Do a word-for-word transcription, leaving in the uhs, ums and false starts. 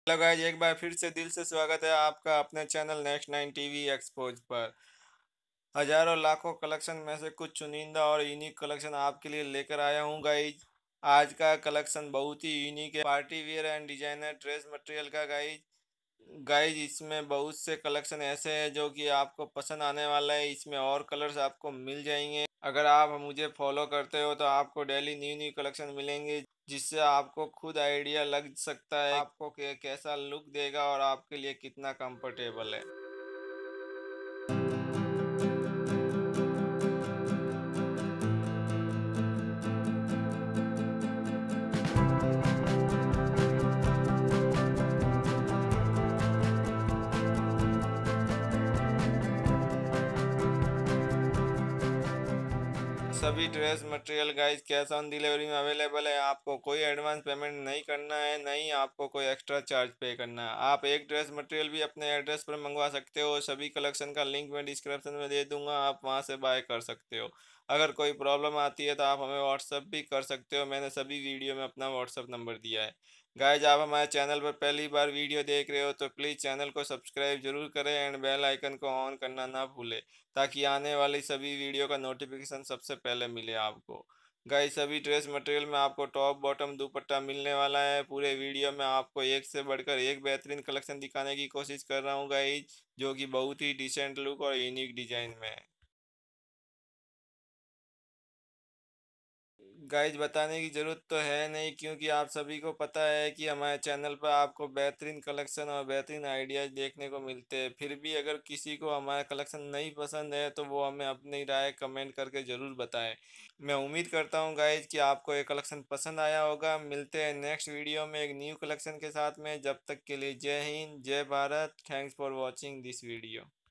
Hello guys, एक बार फिर से दिल से स्वागत है आपका अपने channel next nine TV expose पर। हजारों लाखों कलेक्शन में से कुछ चुनिंदा और यूनिक कलेक्शन आपके लिए लेकर आया हूँ गाइज। आज का कलेक्शन बहुत ही यूनिक है, party wear and designer dress material का गाइज। गाइज इसमें बहुत से कलेक्शन ऐसे हैं जो कि आपको पसंद आने वाला है। इसमें और कलर्स आपको मिल जाएंगे। अगर आप मुझे फॉलो करते हो तो आपको डेली न्यू न्यू कलेक्शन मिलेंगे, जिससे आपको खुद आइडिया लग सकता है आपको कि कैसा लुक देगा और आपके लिए कितना कंफर्टेबल है। सभी dress material guys cash on delivery में अवेलेबल है। आपको कोई एडवांस पेमेंट नहीं करना है, नहीं आपको कोई एक्स्ट्रा चार्ज पे करना है। आप एक ड्रेस मटेरियल भी अपने एड्रेस पर मंगवा सकते हो। सभी कलेक्शन का लिंक मैं डिस्क्रिप्शन में दे दूंगा, आप वहां से बाय कर सकते हो। अगर कोई प्रॉब्लम आती है तो आप हमें व्हाट्सअप भी कर सकते हो। मैंने सभी वीडियो में अपना व्हाट्सअप नंबर दिया है। गाइज आप हमारे चैनल पर पहली बार वीडियो देख रहे हो तो प्लीज़ चैनल को सब्सक्राइब जरूर करें एंड बेल आइकन को ऑन करना ना भूलें, ताकि आने वाली सभी वीडियो का नोटिफिकेशन सबसे पहले मिले आपको। गाइस सभी ड्रेस मटेरियल में आपको टॉप बॉटम दुपट्टा मिलने वाला है। पूरे वीडियो में आपको एक से बढ़कर एक बेहतरीन कलेक्शन दिखाने की कोशिश कर रहा हूँ गाइस, जो कि बहुत ही डिसेंट लुक और यूनिक डिजाइन में है। गाइज बताने की ज़रूरत तो है नहीं, क्योंकि आप सभी को पता है कि हमारे चैनल पर आपको बेहतरीन कलेक्शन और बेहतरीन आइडियाज़ देखने को मिलते हैं। फिर भी अगर किसी को हमारा कलेक्शन नहीं पसंद है तो वो हमें अपनी राय कमेंट करके ज़रूर बताएं। मैं उम्मीद करता हूँ गाइज कि आपको ये कलेक्शन पसंद आया होगा। मिलते हैं नेक्स्ट वीडियो में एक न्यू कलेक्शन के साथ में। जब तक के लिए जय हिंद, जय Bharat. Thanks for watching this video.